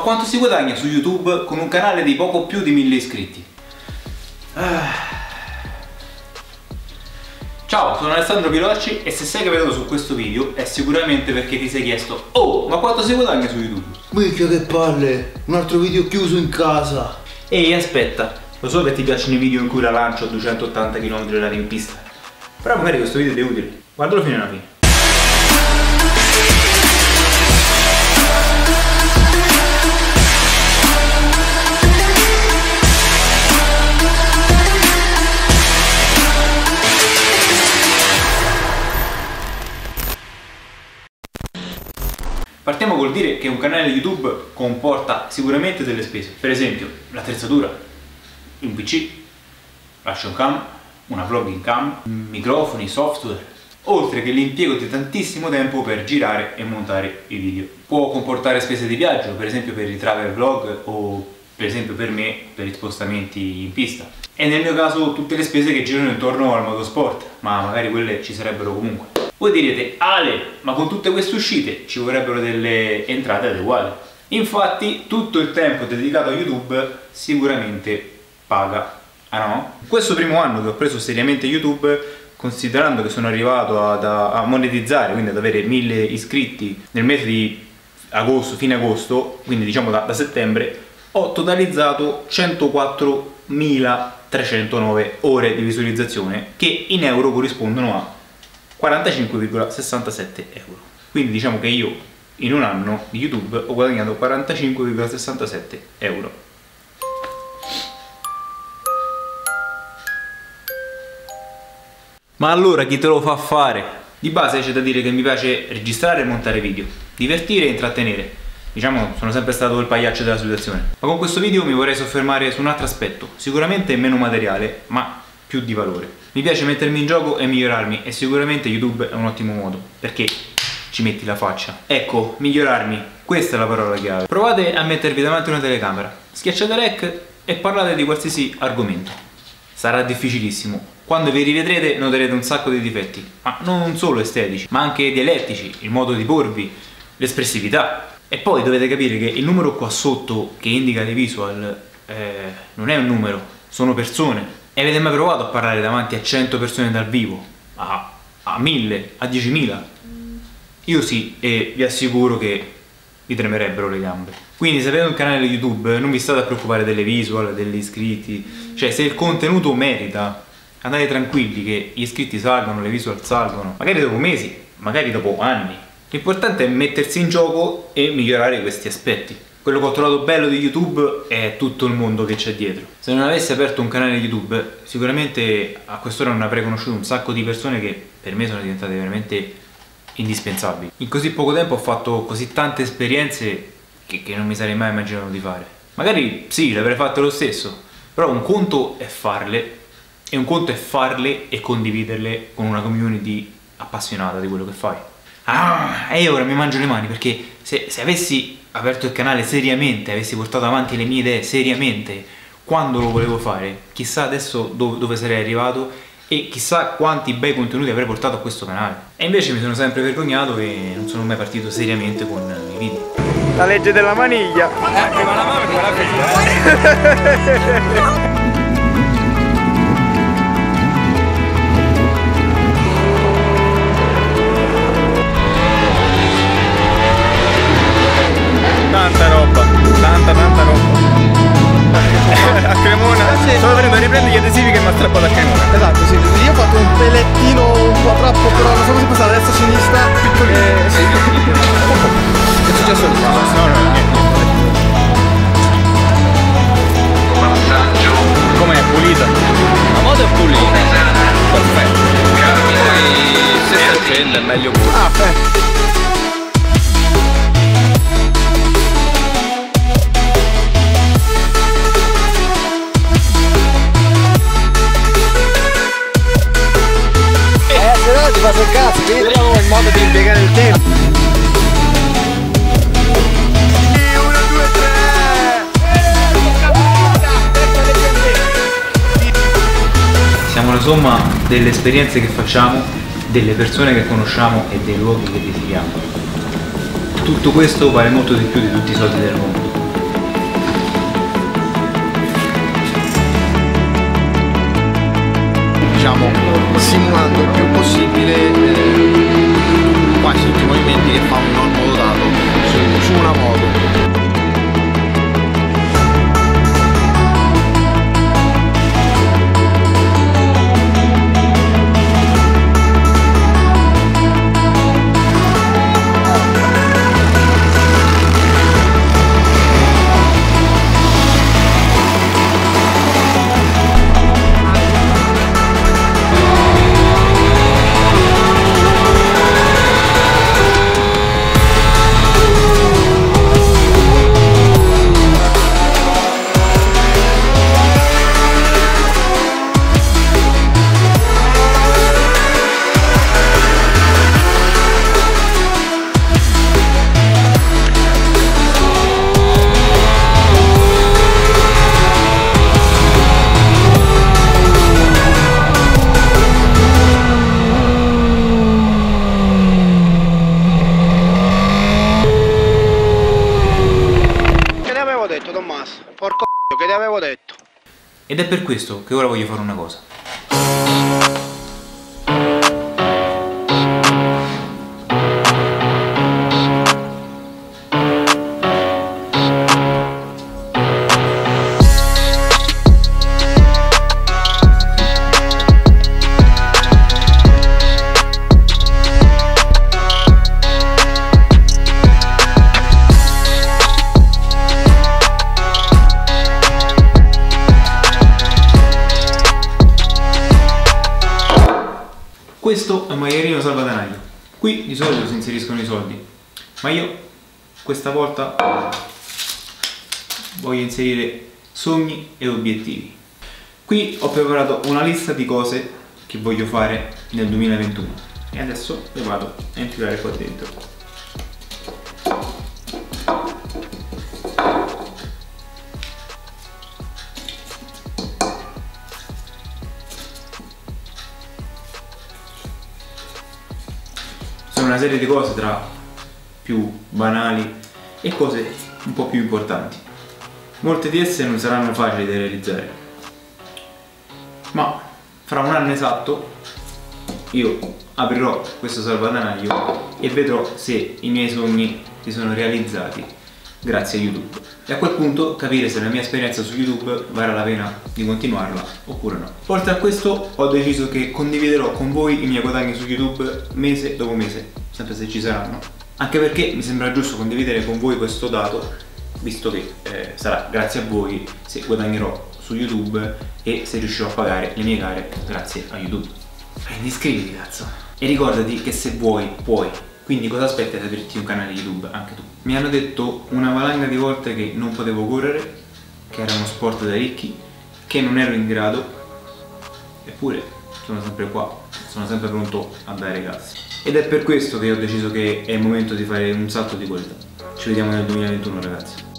quanto si guadagna su YouTube con un canale di poco più di 1000 iscritti? Ciao, sono Alessandro Pilocci e se sei capitato su questo video è sicuramente perché ti sei chiesto: oh, ma quanto si guadagna su YouTube? Minchia che palle, un altro video chiuso in casa. Ehi, aspetta, lo so che ti piacciono i video in cui la lancio a 280 km/h in pista, però magari questo video ti è utile, guardalo fino alla fine. Partiamo col dire che un canale YouTube comporta sicuramente delle spese, per esempio l'attrezzatura, un PC, l'action cam, una vlogging cam, microfoni, software, oltre che l'impiego di tantissimo tempo per girare e montare i video. Può comportare spese di viaggio, per esempio per i travel vlog o per esempio per me per gli spostamenti in pista. E nel mio caso tutte le spese che girano intorno al motorsport, ma magari quelle ci sarebbero comunque. Voi direte: Ale, ma con tutte queste uscite ci vorrebbero delle entrate adeguate. Infatti tutto il tempo dedicato a YouTube sicuramente paga, ah no? Questo primo anno che ho preso seriamente YouTube, considerando che sono arrivato a monetizzare, quindi ad avere 1000 iscritti nel mese di agosto, fine agosto, quindi diciamo da settembre, ho totalizzato 104.309 ore di visualizzazione, che in euro corrispondono a 45,67 euro. Quindi diciamo che io in un anno di YouTube ho guadagnato 45,67 euro. Ma allora chi te lo fa fare? Di base c'è da dire che mi piace registrare e montare video, divertire e intrattenere. Diciamo, sono sempre stato il pagliaccio della situazione. Ma con questo video mi vorrei soffermare su un altro aspetto, sicuramente meno materiale, ma più di valore. Mi piace mettermi in gioco e migliorarmi, e sicuramente YouTube è un ottimo modo, perché ci metti la faccia. Ecco, migliorarmi, questa è la parola chiave. Provate a mettervi davanti una telecamera, schiacciate rec e parlate di qualsiasi argomento. Sarà difficilissimo. Quando vi rivedrete noterete un sacco di difetti, ma non solo estetici, ma anche dialettici, il modo di porvi, l'espressività. E poi dovete capire che il numero qua sotto che indica le visual non è un numero, sono persone. E avete mai provato a parlare davanti a 100 persone dal vivo? A 1000? A 10.000? Io sì, e vi assicuro che vi tremerebbero le gambe. Quindi se avete un canale YouTube non vi state a preoccupare delle visual, degli iscritti. Cioè, se il contenuto merita, andate tranquilli che gli iscritti salgono, le visual salgono, magari dopo mesi, magari dopo anni. L'importante è mettersi in gioco e migliorare questi aspetti. Quello che ho trovato bello di YouTube è tutto il mondo che c'è dietro. Se non avessi aperto un canale YouTube, sicuramente a quest'ora non avrei conosciuto un sacco di persone che per me sono diventate veramente indispensabili. In così poco tempo ho fatto così tante esperienze che non mi sarei mai immaginato di fare. Magari sì, le avrei fatte lo stesso, però un conto è farle, e un conto è farle e condividerle con una community appassionata di quello che fai. E ora mi mangio le mani, perché se avessi aperto il canale seriamente, avessi portato avanti le mie idee seriamente quando lo volevo fare, chissà adesso dove sarei arrivato e chissà quanti bei contenuti avrei portato a questo canale. E invece mi sono sempre vergognato e non sono mai partito seriamente con i video. La legge della maniglia. Prima la mano e poi la figlia. Tanta roba. A Cremona. Sono venuto a riprendere gli adesivi che mi ha strappato a Cremona. Esatto, sì. Io ho fatto un pelettino un po' troppo, però non so cosa passare, destra sinistra, piccolino. Sì. Che è successo lì? No, niente. Com'è? Pulita? La moto è pulita. Perfetto. Poi se si accende è meglio pure. Ti faccio il cazzo, quindi troviamo il modo di impiegare il tempo. 1, 2, 3. Siamo la somma delle esperienze che facciamo, delle persone che conosciamo e dei luoghi che visitiamo. Tutto questo vale molto di più di tutti i soldi del mondo. te avevo detto. Ed è per questo che ora voglio fare una cosa. Questo è un maglierino salvadanaio. Qui di solito si inseriscono i soldi, ma io questa volta voglio inserire sogni e obiettivi. Qui ho preparato una lista di cose che voglio fare nel 2021 e adesso le vado a infilare qua dentro. Una serie di cose tra più banali e cose un po' più importanti. Molte di esse non saranno facili da realizzare, ma fra un anno esatto io aprirò questo salvadanaio e vedrò se i miei sogni si sono realizzati grazie a YouTube, e a quel punto capire se la mia esperienza su YouTube varrà la pena di continuarla oppure no. Oltre a questo ho deciso che condividerò con voi i miei guadagni su YouTube mese dopo mese, sempre se ci saranno, anche perché mi sembra giusto condividere con voi questo dato, visto che sarà grazie a voi se guadagnerò su YouTube e se riuscirò a pagare le mie gare grazie a YouTube. Quindi iscriviti, cazzo, e ricordati che se vuoi puoi. Quindi cosa aspetti ad aprirti un canale YouTube anche tu? Mi hanno detto una valanga di volte che non potevo correre, che era uno sport da ricchi, che non ero in grado, eppure sono sempre qua, sono sempre pronto a dare gas. Ed è per questo che ho deciso che è il momento di fare un salto di qualità. Ci vediamo nel 2021, ragazzi.